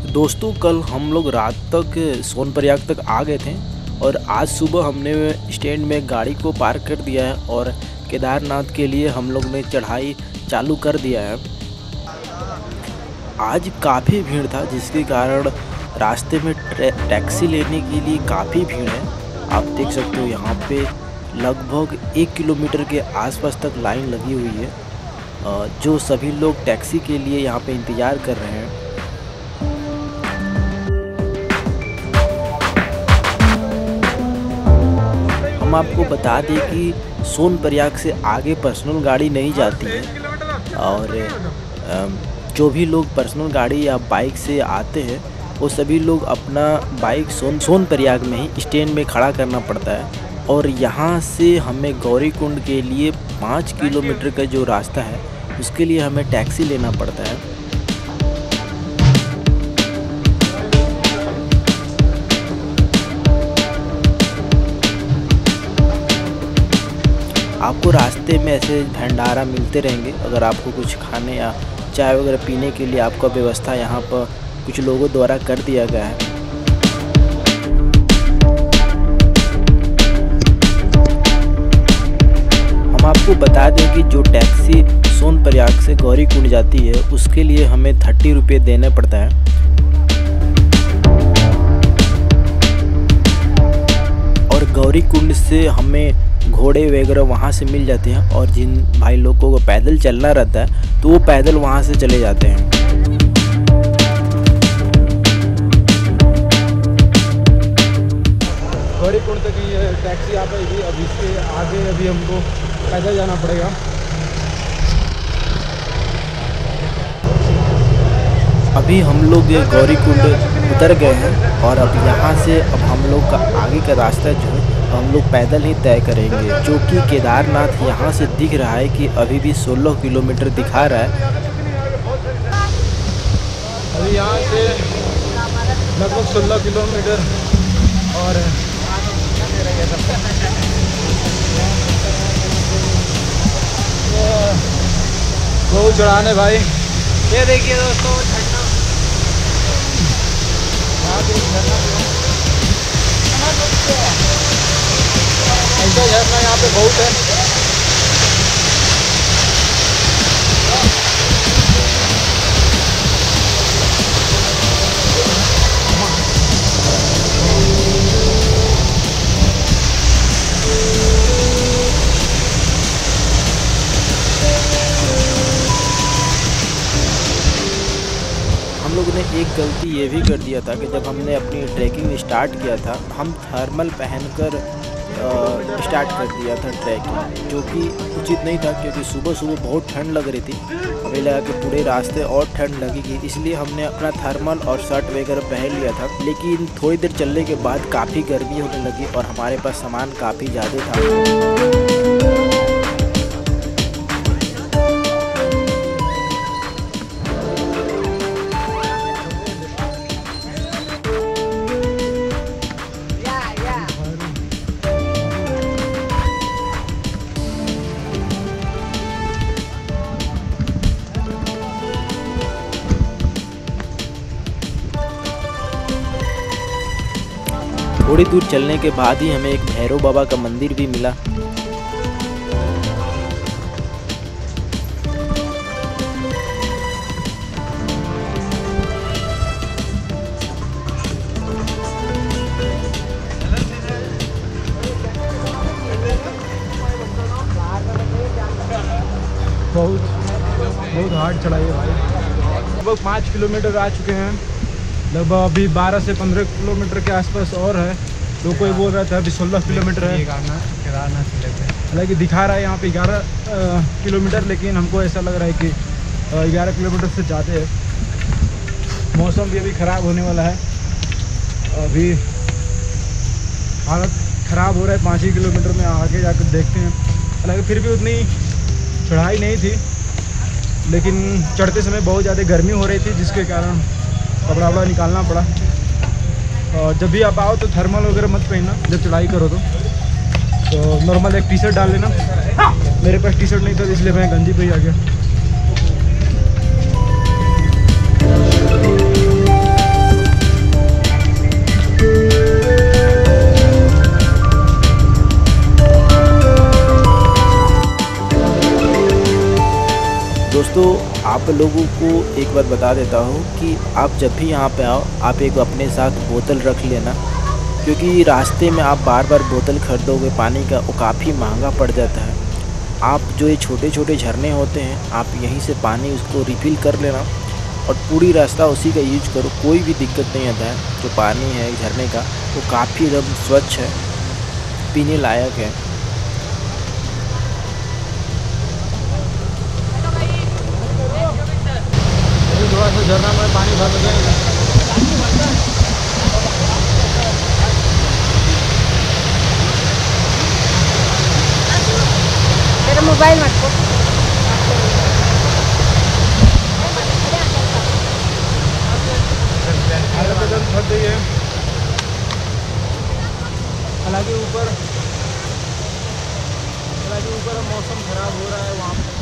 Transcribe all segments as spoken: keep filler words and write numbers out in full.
दोस्तों कल हम लोग रात तक सोनप्रयाग तक आ गए थे और आज सुबह हमने स्टैंड में गाड़ी को पार्क कर दिया है और केदारनाथ के लिए हम लोग ने चढ़ाई चालू कर दिया है। आज काफ़ी भीड़ था जिसके कारण रास्ते में टैक्सी लेने के लिए काफ़ी भीड़ है। आप देख सकते हो यहाँ पे लगभग एक किलोमीटर के आसपास तक लाइन लगी हुई है जो सभी लोग टैक्सी के लिए यहाँ पे इंतज़ार कर रहे हैं। हम आपको बता दें कि सोनप्रयाग से आगे पर्सनल गाड़ी नहीं जाती है और जो भी लोग पर्सनल गाड़ी या बाइक से आते हैं वो सभी लोग अपना बाइक सोन सोनप्रयाग में ही स्टैंड में खड़ा करना पड़ता है और यहाँ से हमें गौरीकुंड के लिए पाँच किलोमीटर का जो रास्ता है उसके लिए हमें टैक्सी लेना पड़ता है। आपको रास्ते में ऐसे भंडारा मिलते रहेंगे। अगर आपको कुछ खाने या चाय वगैरह पीने के लिए आपका व्यवस्था यहाँ पर कुछ लोगों द्वारा कर दिया गया है। हम आपको बता दें कि जो टैक्सी सोनप्रयाग से गौरीकुंड जाती है उसके लिए हमें थर्टी रुपये देना पड़ता है और गौरीकुंड से हमें घोड़े वगैरह वहाँ से मिल जाते हैं और जिन भाई लोगों को पैदल चलना रहता है तो वो पैदल वहाँ से चले जाते हैं। गौरीकुंड तक ये टैक्सी आ पाएगी। अब इसके आगे अभी हमको पैदल जाना पड़ेगा। अभी हम लोग गौरीकुंड उतर गए हैं और अब यहाँ से अब हम लोग का आगे का रास्ता जो है हम लोग पैदल ही तय करेंगे, जो कि केदारनाथ यहाँ से दिख रहा है कि अभी भी सोलह किलोमीटर दिखा रहा है। अभी यहाँ से लगभग सोलह किलोमीटर और बहुत चढ़ाने भाई। ये देखिए दोस्तों झरना, ऐसा झरना यहाँ पे बहुत है। हम लोगों ने एक गलती ये भी कर दिया था कि जब हमने अपनी ट्रैकिंग स्टार्ट किया था हम थर्मल पहनकर स्टार्ट कर दिया था ट्रैकिंग, जो कि उचित नहीं था क्योंकि सुबह सुबह बहुत ठंड लग रही थी। हमें लगा कि पूरे रास्ते और ठंड लगेगी, इसलिए हमने अपना थर्मल और शर्ट वगैरह पहन लिया था। लेकिन थोड़ी देर चलने के बाद काफ़ी गर्मी होने लगी और हमारे पास सामान काफ़ी ज़्यादा था। थोड़ी दूर चलने के बाद ही हमें एक भैरव बाबा का मंदिर भी मिला। बहुत बहुत हार्ड चढ़ाई है भाई। लगभग पाँच किलोमीटर आ चुके हैं। लगभग अभी बारह से पंद्रह किलोमीटर के आसपास और है। तो कोई बोल रहा था अभी सोलह किलोमीटर है। हालांकि दिखा रहा है यहाँ पे ग्यारह किलोमीटर, लेकिन हमको ऐसा लग रहा है कि ग्यारह किलोमीटर से ज़्यादा है। मौसम भी अभी ख़राब होने वाला है। अभी हालत ख़राब हो रहा है। पाँच ही किलोमीटर में आगे जाकर देखते हैं। हालांकि फिर भी उतनी चढ़ाई नहीं थी, लेकिन चढ़ते समय बहुत ज़्यादा गर्मी हो रही थी जिसके कारण कपड़ा वपड़ा निकालना पड़ा। और जब भी आप आओ तो थर्मल वगैरह मत पहनना जब चढ़ाई करो तो तो नॉर्मल एक टी शर्ट डाल लेना। मेरे पास टी शर्ट नहीं था इसलिए मैं गंजी पे ही आ गया। आप लोगों को एक बात बता देता हूँ कि आप जब भी यहाँ पे आओ आप एक अपने साथ बोतल रख लेना, क्योंकि रास्ते में आप बार बार बोतल खरीदोगे पानी का, वो काफ़ी महंगा पड़ जाता है। आप जो ये छोटे छोटे झरने होते हैं आप यहीं से पानी उसको रिफ़िल कर लेना और पूरी रास्ता उसी का यूज करो, कोई भी दिक्कत नहीं आता है। जो पानी है झरने का वो काफ़ी एकदम स्वच्छ है, पीने लायक है। थोड़ा सा झरना में पानी भर लगे। मेरा मोबाइल मत को थक गई है। हालांकि ऊपर हालांकि ऊपर मौसम खराब हो रहा है वहाँ पर।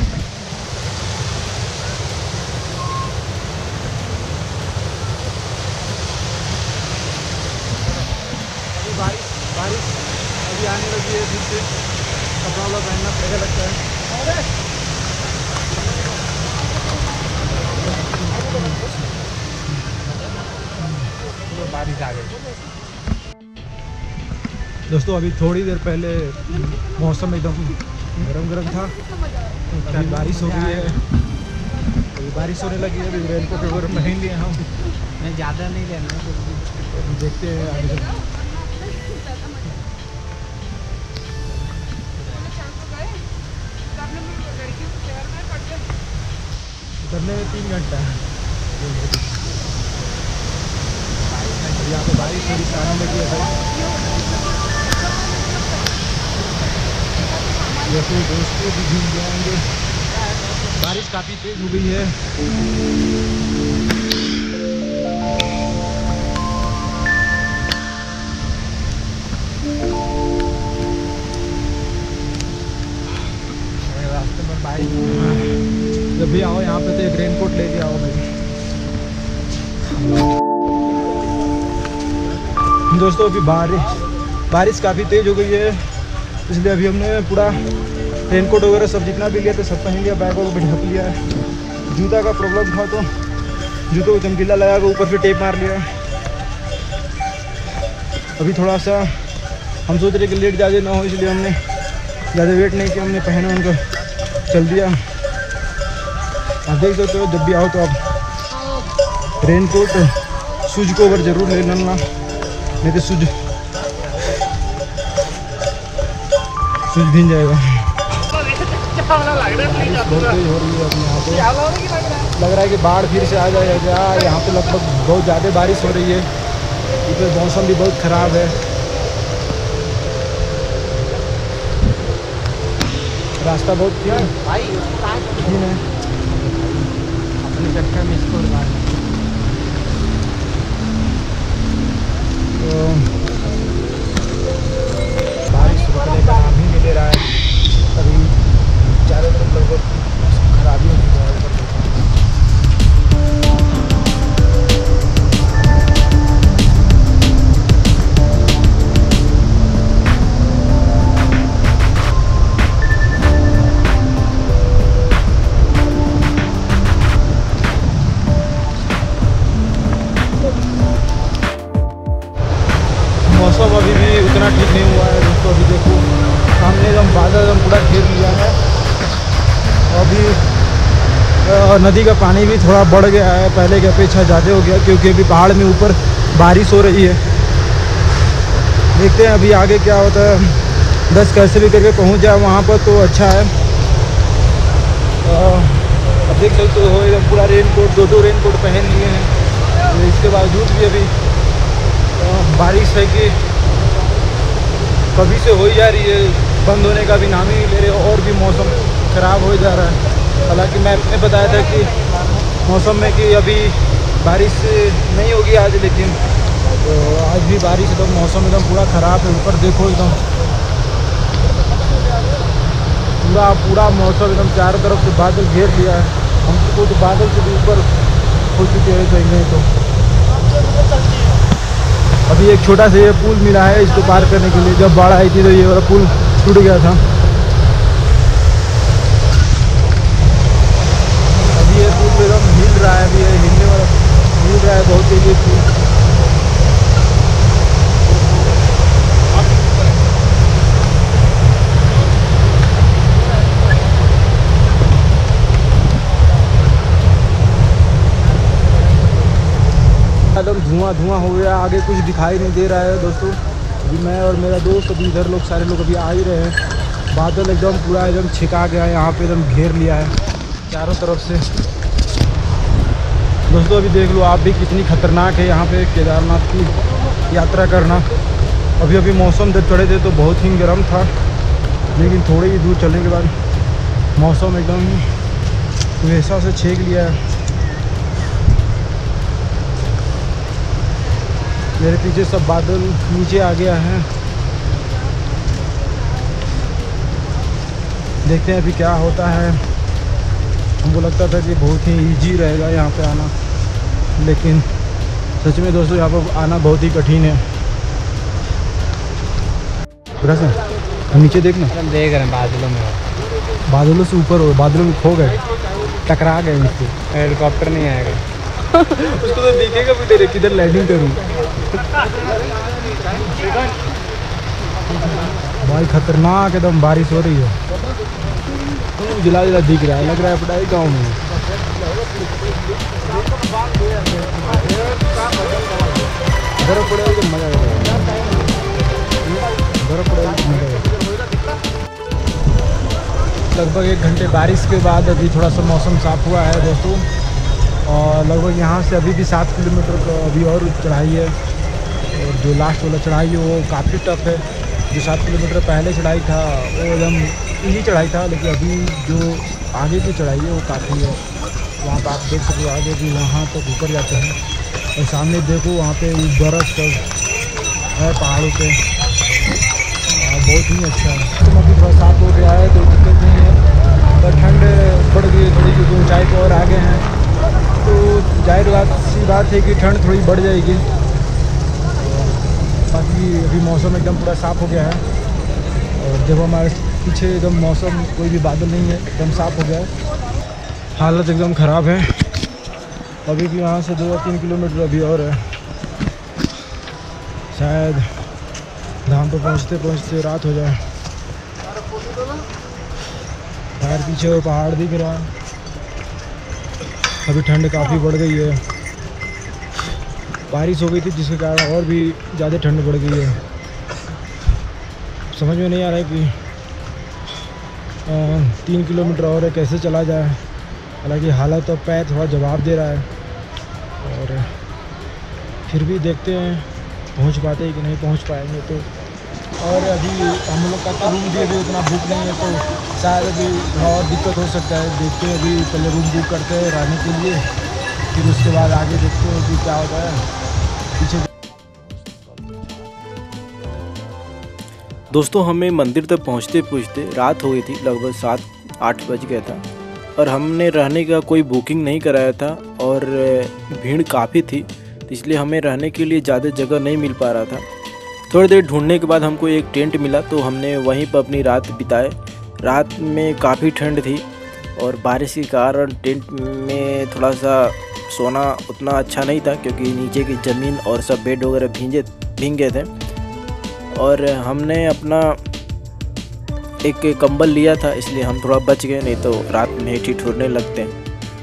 बारिश बारिश अभी आने लगी है, फिर से कपड़ा वाला पहनना पड़ेगा लगता है। बारिश आ गई। दोस्तों अभी थोड़ी देर पहले मौसम एकदम गरम गरम था, अभी बारिश हो गई है। अभी बारिश होने लगी है, अभी रेनकोट वगैरह पहन लिए हम। मैं ज़्यादा नहीं रहना, देखते हैं आगे। उतरने में तीन घंटा है। यहाँ पे बारिश थोड़ी आने लगी है। जैसे दोस्तों भी घूम जाएंगे। बारिश काफ़ी तेज हो गई है। रास्ते में बाइक जब भी आओ यहाँ पे तो एक रेनकोट लेके आओ भाई। दोस्तों अभी बारिश बारिश काफ़ी तेज़ हो गई है, इसलिए अभी हमने पूरा रेनकोट वगैरह सब जितना भी लिया था सब पहन लिया, बैग वगैरह भी ढक लिया है। जूता का प्रॉब्लम था तो जूतों को चमकीला लगा के ऊपर से टेप मार लिया। अभी थोड़ा सा हम सोच रहे कि लेट ज़्यादा ना हो, इसलिए हमने ज़्यादा वेट नहीं किया, हमने पहना उनको चल दिया। आप देख सकते हो जब भी आओ तो आप रेनकोट शूज को अगर ज़रूर ले लेना, नहीं तो शूज शूज भीग जाएगा। बहुत तेज हो रही है अभी यहाँ पे, लग रहा है कि बाढ़ फिर से आ जाएगा। यहाँ पे लगभग बहुत ज़्यादा बारिश हो रही है, इधर मौसम भी बहुत ख़राब है। रास्ता बहुत कठिन है। अपने चक्कर में इसको तो बारिश रुकने का नाम ही नहीं ले रहा है। अभी चारों तरफ लगभग खराबी हो चुका है। मौसम अभी भी उतना ठीक नहीं हुआ है दोस्तों। अभी देखो सामने एकदम बादल एकदम पूरा घेर लिया है। अभी नदी का पानी भी थोड़ा बढ़ गया है, पहले की अपेक्षा ज़्यादा हो गया, क्योंकि अभी पहाड़ में ऊपर बारिश हो रही है। देखते हैं अभी आगे क्या होता है। बस कैसे भी करके पहुंच जाए वहाँ पर तो अच्छा है। अब देख सकते हो एकदम पूरा रेनकोट, दो दो रेनकोट पहन लिए हैं। इसके बावजूद भी अभी बारिश है कि कभी से हो ही जा रही है, बंद होने का भी नाम ही नहीं ले रहे, और भी मौसम ख़राब हो जा रहा है। हालांकि मैंने बताया था कि मौसम में कि अभी बारिश नहीं होगी आज, लेकिन तो आज भी बारिश एकदम मौसम एकदम पूरा ख़राब है। ऊपर देखो एकदम पूरा पूरा मौसम एकदम चारों तरफ से बादल घेर लिया है। हमको तो बादल से भी ऊपर हो चुके हैं कहीं तो। अभी एक छोटा सा ये पुल मिला है इसको पार करने के लिए। जब बाढ़ आई थी तो ये वाला पुल टूट गया था। अभी रहा है अभी, हिलने वाला हिल रहा है बहुत तेजी से। एकदम धुआं धुआं हो गया, आगे कुछ दिखाई नहीं दे रहा है दोस्तों। अभी मैं और मेरा दोस्त अभी इधर लोग सारे लोग अभी आ ही रहे हैं। बादल एकदम पूरा एकदम छिका गया है, यहाँ पे एकदम घेर लिया है चारों तरफ से। दोस्तों अभी देख लो आप भी कितनी खतरनाक है यहाँ पे केदारनाथ की यात्रा करना। अभी अभी मौसम जब चढ़े थे तो बहुत ही गर्म था, लेकिन थोड़ी ही दूर चलने के बाद मौसम एकदम वैसा से छेक लिया है। मेरे पीछे सब बादल नीचे आ गया है। देखते हैं अभी क्या होता है। हमको लगता था कि बहुत ही इजी रहेगा यहाँ पे आना, लेकिन सच में दोस्तों यहाँ पर आना बहुत ही कठिन है। हम नीचे देखना, हम देख रहे हैं बादलों में, बादलों से ऊपर हो, बादलों में खो गए, टकरा गए इससे। हेलीकॉप्टर नहीं आएगा उसको तो देखेगा भी तेरे किधर लैंडिंग करूँ। भाई खतरनाक एकदम बारिश हो रही है, जिला जिला दिख रहा है, लग रहा है पटाई गाँव में। बर्फ पड़ेगा तो मजा आएगा, बर्फ पड़ेगा तो मजा आएगा। लगभग एक घंटे बारिश के बाद अभी थोड़ा सा मौसम साफ हुआ है दोस्तों, और लगभग यहाँ से अभी भी सात किलोमीटर का अभी और चढ़ाई है। और जो लास्ट वाला चढ़ाई है वो काफ़ी टफ है। जो सात किलोमीटर पहले चढ़ाई था वो एकदम इजी चढ़ाई था, लेकिन अभी जो आगे की चढ़ाई है वो काफ़ी है। वहाँ पर आप देख सकते हो आगे भी वहाँ तक ऊपर जाते हैं, और सामने देखो वहाँ पे बर्फ़ सब है पहाड़ों पे, बहुत ही अच्छा है। तो अभी थोड़ा साफ हो गया है, कोई दिक्कत नहीं है, पर ठंड बढ़ गई है थोड़ी, क्योंकि ऊँचाई पर और आगे हैं, तो जाहिर बात सी बात है कि ठंड थोड़ी बढ़ जाएगी। बाकी अभी मौसम एकदम पूरा साफ़ हो गया है, और जब हमारे पीछे एकदम मौसम कोई भी बादल नहीं है, एकदम साफ़ हो गया है। हालत एकदम ख़राब है। अभी भी यहाँ से दो या तीन किलोमीटर अभी और है, शायद धाम पर पहुँचते पहुँचते रात हो जाए। बाहर पीछे वो पहाड़ दिख रहा है। अभी ठंड काफ़ी बढ़ गई है, बारिश हो गई थी जिसके कारण और भी ज़्यादा ठंड बढ़ गई है। समझ में नहीं आ रहा है कि आ, तीन किलोमीटर और है, कैसे चला जाए। हालांकि हालत तो पैर थोड़ा जवाब दे रहा है, और फिर भी देखते हैं पहुंच पाते हैं कि नहीं पहुंच पाएंगे तो। और अभी हम लोग का तो रूम भी अभी उतना बुक नहीं है, तो शायद अभी थोड़ा और दिक्कत हो सकता है। देखते हैं, अभी पहले रूम बुक करते हैं रहने के लिए, फिर उसके बाद आगे देखते हैं कि क्या होता है। पीछे दोस्तों हमें मंदिर तक पहुंचते पहुंचते रात हो गई थी, लगभग सात आठ बज गया था, और हमने रहने का कोई बुकिंग नहीं कराया था, और भीड़ काफ़ी थी, तो इसलिए हमें रहने के लिए ज़्यादा जगह नहीं मिल पा रहा था। थोड़ी देर ढूंढने के बाद हमको एक टेंट मिला, तो हमने वहीं पर अपनी रात बिताए। रात में काफ़ी ठंड थी, और बारिश के कारण टेंट में थोड़ा सा सोना उतना अच्छा नहीं था, क्योंकि नीचे की ज़मीन और सब बेड वगैरह भींगे भींग गए थे। और हमने अपना एक कंबल लिया था, इसलिए हम थोड़ा बच गए, नहीं तो रात में ही ठिठुरने लगते हैं।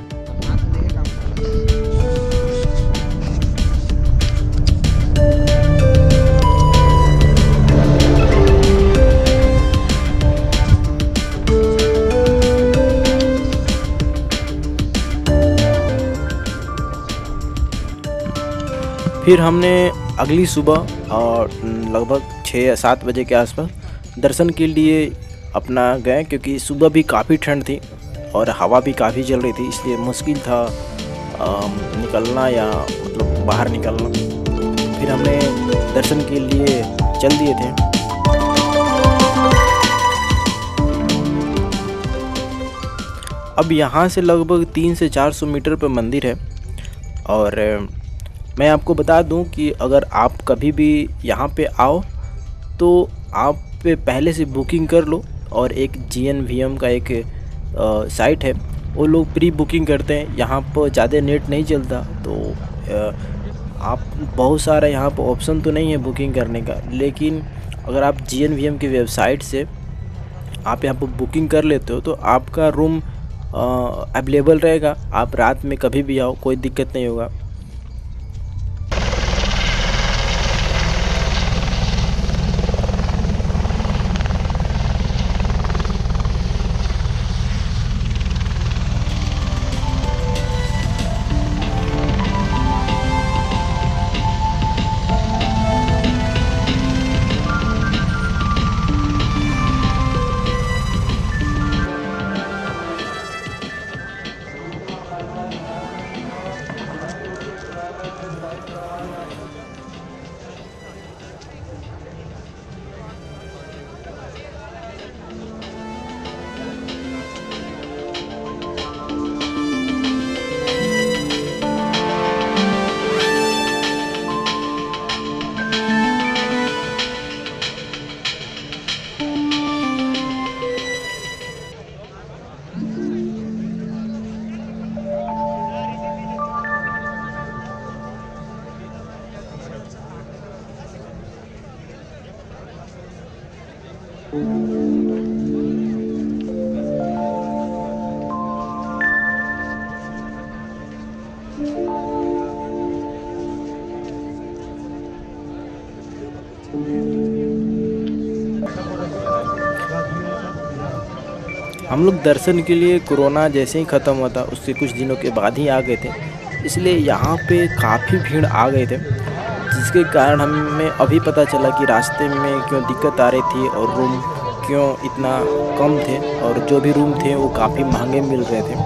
फिर हमने अगली सुबह और लगभग छः या सात बजे के आसपास दर्शन के लिए अपना गए, क्योंकि सुबह भी काफ़ी ठंड थी और हवा भी काफ़ी चल रही थी, इसलिए मुश्किल था आ, निकलना या मतलब बाहर निकलना। फिर हमने दर्शन के लिए चल दिए थे। अब यहाँ से लगभग तीन से चार सौ मीटर पर मंदिर है, और मैं आपको बता दूं कि अगर आप कभी भी यहाँ पे आओ तो आप पे पहले से बुकिंग कर लो। और एक जी एन वी एम का एक साइट है, वो लोग प्री बुकिंग करते हैं। यहाँ पर ज़्यादा नेट नहीं चलता, तो आप बहुत सारा यहाँ पर ऑप्शन तो नहीं है बुकिंग करने का, लेकिन अगर आप जी एन वी एम की वेबसाइट से आप यहाँ पर बुकिंग कर लेते हो तो आपका रूम अवेलेबल रहेगा। आप रात में कभी भी आओ, कोई दिक्कत नहीं होगा। हम लोग दर्शन के लिए कोरोना जैसे ही ख़त्म हुआ था उससे कुछ दिनों के बाद ही आ गए थे, इसलिए यहाँ पे काफ़ी भीड़ आ गए थे, जिसके कारण हमें अभी पता चला कि रास्ते में क्यों दिक्कत आ रही थी और रूम क्यों इतना कम थे, और जो भी रूम थे वो काफ़ी महंगे मिल रहे थे।